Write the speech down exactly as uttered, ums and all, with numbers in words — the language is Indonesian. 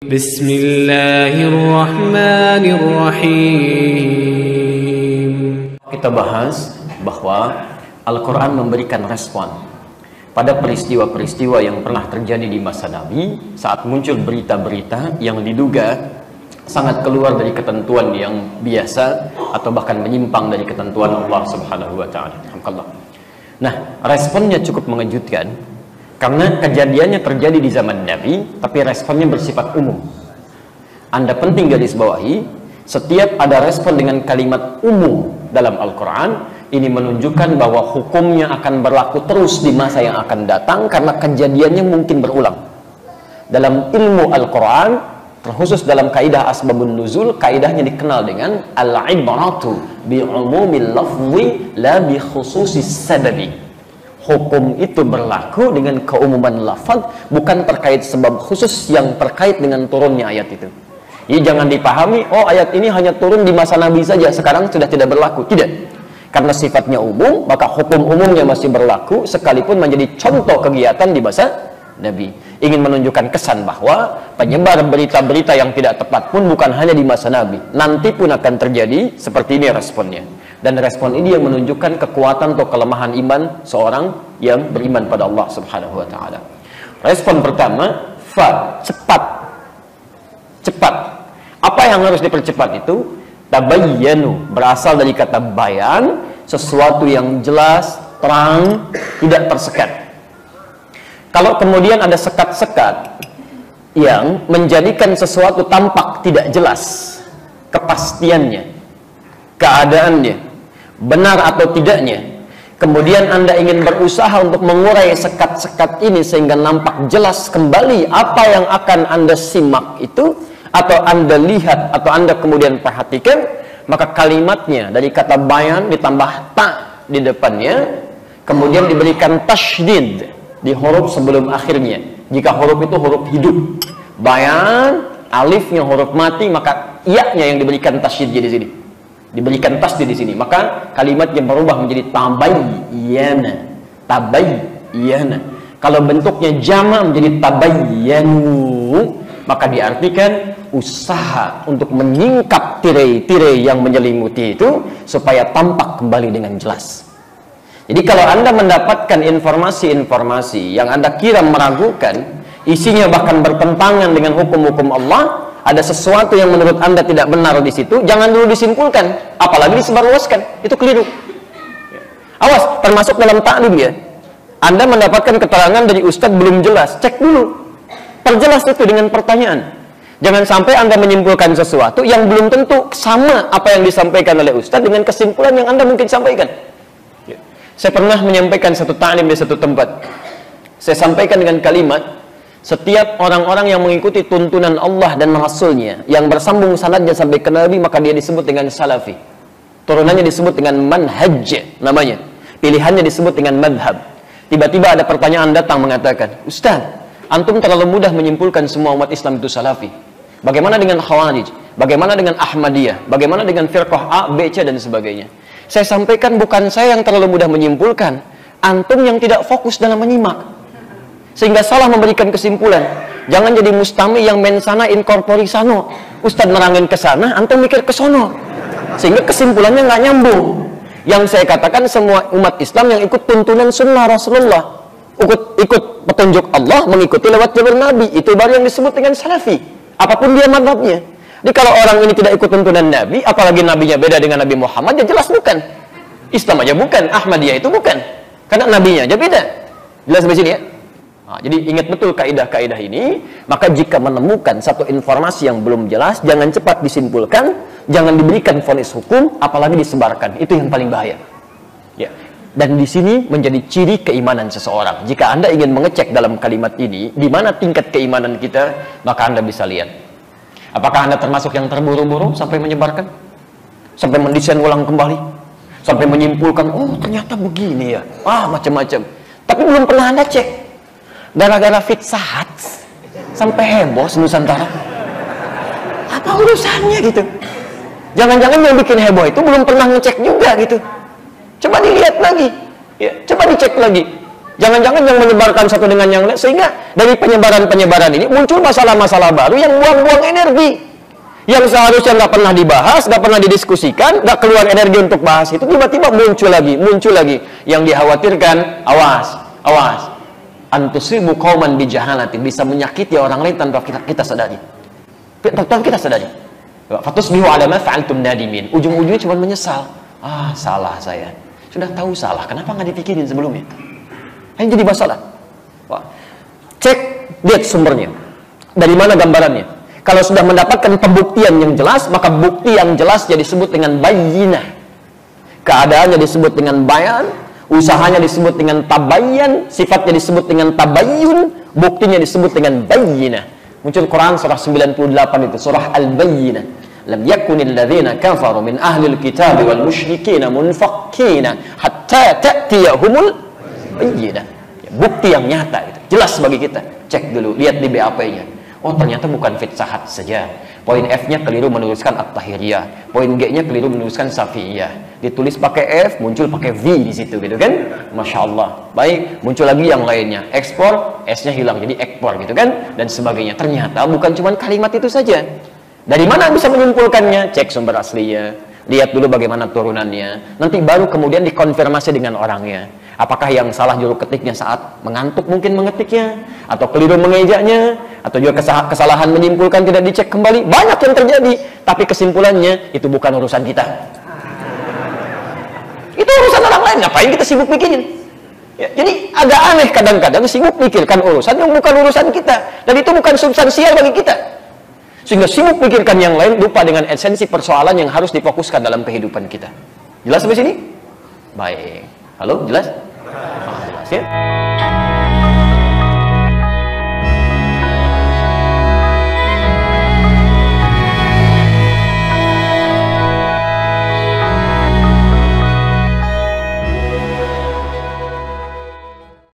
Bismillahirrahmanirrahim. Kita bahas bahwa Al-Quran memberikan respon pada peristiwa-peristiwa yang pernah terjadi di masa Nabi saat muncul berita-berita yang diduga sangat keluar dari ketentuan yang biasa atau bahkan menyimpang dari ketentuan Allah Subhanahu wa taala. Nah, responnya cukup mengejutkan karena kejadiannya terjadi di zaman Nabi, tapi responnya bersifat umum. Anda penting garis bawahi, setiap ada respon dengan kalimat umum dalam Al-Quran, ini menunjukkan bahwa hukumnya akan berlaku terus di masa yang akan datang karena kejadiannya mungkin berulang. Dalam ilmu Al-Quran, terkhusus dalam kaidah asbabun nuzul, kaidahnya dikenal dengan al-ibratu bi'umumil lafzi la bi khususis sababi. Hukum itu berlaku dengan keumuman lafaz, bukan terkait sebab khusus yang terkait dengan turunnya ayat itu. Jadi jangan dipahami, oh ayat ini hanya turun di masa Nabi saja, sekarang sudah tidak berlaku. Tidak. Karena sifatnya umum, maka hukum umumnya masih berlaku, sekalipun menjadi contoh kegiatan di masa Nabi. Ingin menunjukkan kesan bahwa penyebar berita-berita yang tidak tepat pun bukan hanya di masa Nabi, nanti pun akan terjadi. Seperti ini responnya. Dan respon ini yang menunjukkan kekuatan atau kelemahan iman seorang yang beriman pada Allah Subhanahu wa taala. Respon pertama, fa, cepat. Cepat. Apa yang harus dipercepat itu? Tabayyanu, berasal dari kata bayan, sesuatu yang jelas, terang, tidak tersekat. Kalau kemudian ada sekat-sekat yang menjadikan sesuatu tampak tidak jelas, kepastiannya, keadaannya, benar atau tidaknya, kemudian Anda ingin berusaha untuk mengurai sekat-sekat ini sehingga nampak jelas kembali apa yang akan Anda simak itu, atau Anda lihat, atau Anda kemudian perhatikan, maka kalimatnya dari kata bayan ditambah ta di depannya, kemudian diberikan tasydid di huruf sebelum akhirnya. Jika huruf itu huruf hidup, bayan, alifnya huruf mati, maka iya-nya yang diberikan tasydid di sini. Diberikan tasydid di sini, maka kalimatnya berubah menjadi tabayyana. Tabayyana. Kalau bentuknya jama menjadi tabayyanu, maka diartikan usaha untuk menyingkap tirai-tirai yang menyelimuti itu supaya tampak kembali dengan jelas. Jadi kalau Anda mendapatkan informasi-informasi yang Anda kira meragukan, isinya bahkan bertentangan dengan hukum-hukum Allah, ada sesuatu yang menurut Anda tidak benar di situ, jangan dulu disimpulkan, apalagi disebarluaskan. Itu keliru. Awas, termasuk dalam taklim ya. Anda mendapatkan keterangan dari ustadz belum jelas, cek dulu. Perjelas itu dengan pertanyaan. Jangan sampai Anda menyimpulkan sesuatu yang belum tentu sama apa yang disampaikan oleh ustadz dengan kesimpulan yang Anda mungkin sampaikan. Saya pernah menyampaikan satu taklim di satu tempat. Saya sampaikan dengan kalimat, setiap orang-orang yang mengikuti tuntunan Allah dan Rasulnya, yang bersambung sanadnya sampai ke Nabi, maka dia disebut dengan salafi. Turunannya disebut dengan manhaj namanya. Pilihannya disebut dengan madhab. Tiba-tiba ada pertanyaan datang mengatakan, Ustaz, antum terlalu mudah menyimpulkan semua umat Islam itu salafi. Bagaimana dengan Khawarij? Bagaimana dengan Ahmadiyah? Bagaimana dengan firqah A, B, C, dan sebagainya? Saya sampaikan bukan saya yang terlalu mudah menyimpulkan, antum yang tidak fokus dalam menyimak, sehingga salah memberikan kesimpulan. Jangan jadi mustami yang mensana incorpori sano. Ustadz nerangin ke sana, antum mikir ke sono, sehingga kesimpulannya nggak nyambung. Yang saya katakan, semua umat Islam yang ikut tuntunan sunnah Rasulullah, ikut, ikut petunjuk Allah, mengikuti lewat jalur Nabi, itu baru yang disebut dengan salafi, apapun dia madhabnya. Jadi kalau orang ini tidak ikut tuntunan Nabi, apalagi Nabinya beda dengan Nabi Muhammad, ya jelas bukan. Islam aja bukan, Ahmadiyah itu bukan, karena Nabinya aja beda. Jelas sampai sini ya? Nah, jadi ingat betul kaidah-kaidah ini. Maka jika menemukan satu informasi yang belum jelas, jangan cepat disimpulkan, jangan diberikan vonis hukum, apalagi disebarkan. Itu yang paling bahaya. Ya. Dan di sini menjadi ciri keimanan seseorang. Jika Anda ingin mengecek dalam kalimat ini, di mana tingkat keimanan kita, maka Anda bisa lihat. Apakah Anda termasuk yang terburu-buru sampai menyebarkan? Sampai mendesain ulang kembali? Sampai menyimpulkan, oh ternyata begini ya. Ah, macam-macam. Tapi belum pernah Anda cek. Gara-gara fitsahat sampai heboh senusantara. Apa urusannya gitu? Jangan-jangan yang bikin heboh itu belum pernah ngecek juga gitu. Coba dilihat lagi, ya, coba dicek lagi. Jangan-jangan yang menyebarkan satu dengan yang lain, sehingga dari penyebaran-penyebaran ini muncul masalah-masalah baru yang buang-buang energi. Yang seharusnya nggak pernah dibahas, nggak pernah didiskusikan, nggak keluar energi untuk bahas itu, tiba-tiba muncul lagi, muncul lagi. Yang dikhawatirkan, awas, awas. Antusibu qauman bijahalatin, bisa menyakiti orang lain tanpa kita, kita sadari. Tanpa kita sadari. Fatusbihu ala ma fa'altum nadimin. Ujung-ujungnya cuma menyesal. Ah, salah saya. Sudah tahu salah, kenapa nggak dipikirin sebelumnya? Ini jadi masalah. Wah. Cek, lihat sumbernya. Dari mana gambarannya? Kalau sudah mendapatkan pembuktian yang jelas, maka bukti yang jelas jadi disebut dengan bayyinah. Keadaannya disebut dengan bayan, usahanya disebut dengan tabayyan, sifatnya disebut dengan tabayyun, buktinya disebut dengan bayyinah. Muncul Quran surah sembilan puluh delapan itu, surah Al-Bayyinah. Lam yakunil ladzina kafaru min ahlil kitab wal musyrikina munfakkina hatta ta'tiyahumul bayyinah. Bukti yang nyata itu, jelas bagi kita. Cek dulu, lihat di B A P-nya. Oh, ternyata bukan Fitsahat saja. Poin F-nya keliru menuliskan At-Tahiriyah. Poin G-nya keliru menuliskan Safiyah. Ditulis pakai F, muncul pakai V di situ gitu kan? Masya Allah. Baik, muncul lagi yang lainnya. Ekspor, S-nya hilang jadi ekspor gitu kan? Dan sebagainya. Ternyata bukan cuma kalimat itu saja. Dari mana bisa menyimpulkannya? Cek sumber aslinya. Lihat dulu bagaimana turunannya. Nanti baru kemudian dikonfirmasi dengan orangnya. Apakah yang salah juru ketiknya saat mengantuk mungkin mengetiknya, atau keliru mengejanya, atau juga kesalahan menyimpulkan tidak dicek kembali. Banyak yang terjadi, tapi kesimpulannya itu bukan urusan kita. Itu urusan orang lain, ngapain kita sibuk mikirin? Ya, jadi agak aneh kadang-kadang sibuk mikirkan urusan yang bukan urusan kita, dan itu bukan substansial bagi kita. Sehingga sibuk pikirkan yang lain, lupa dengan esensi persoalan yang harus difokuskan dalam kehidupan kita. Jelas sampai sini? Baik. Halo, jelas? Ah, jelas ya?